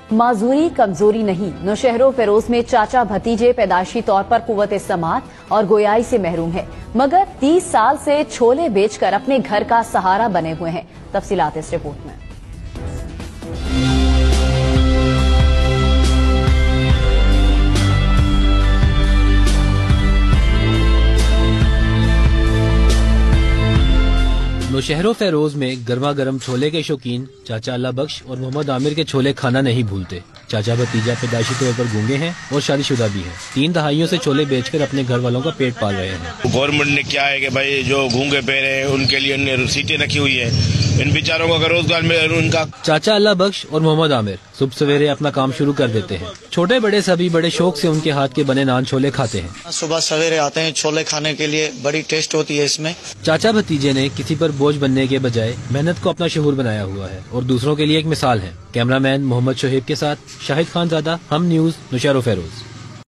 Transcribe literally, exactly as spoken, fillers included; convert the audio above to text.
معذوری کمزوری نہیں، نوشہرو فیروز میں چاچا بھتیجے پیدائشی طور پر قوت سماعت اور گویائی سے محروم ہیں، مگر تیس سال سے چھولے بیچ کر اپنے گھر کا سہارا بنے ہوئے ہیں۔ تفصیلات اس رپورٹ میں۔ نوشہرو فیروز میں گرما گرم چھولے کے شوقین چاچا اللہ بخش اور محمد عامر کے چھولے کھانا نہیں بھولتے۔ چاچا بھتیجا پیدائشی طور پر گونگے ہیں اور شادی شدہ بھی ہیں۔ تین دہائیوں سے چھولے بیچ کر اپنے گھر والوں کا پیٹ پال رہے ہیں۔ گورنمنٹ نے کیا ہے کہ بھائی جو گونگے پیرے ہیں ان کے لیے انہیں سیٹیں رکھی ہوئی ہیں، ان بیچاروں کو اگر روزگار ملے ان کا۔ چاچا اللہ بخش اور محمد عامر صبح سویرے اپنا کام شروع کر دیتے ہیں۔ چھوٹے بڑے سبھی بڑے شوق سے ان کے ہاتھ کے بنے نان چھولے کھاتے ہیں۔ صبح سویرے آتے ہیں چھولے کھانے کے لیے، بڑی ٹیسٹ ہوتی ہے اس میں۔ چاچا بھتیجے نے کسی پر بوجھ بننے کے بجائے محنت کو اپنا شعور بنایا ہوا ہے اور دوسروں کے لیے ایک مثال ہے۔ کیمرہ مین محمد شہیب کے ساتھ شاہد خان زادہ، ہم نیوز، نوشہرو فیروز۔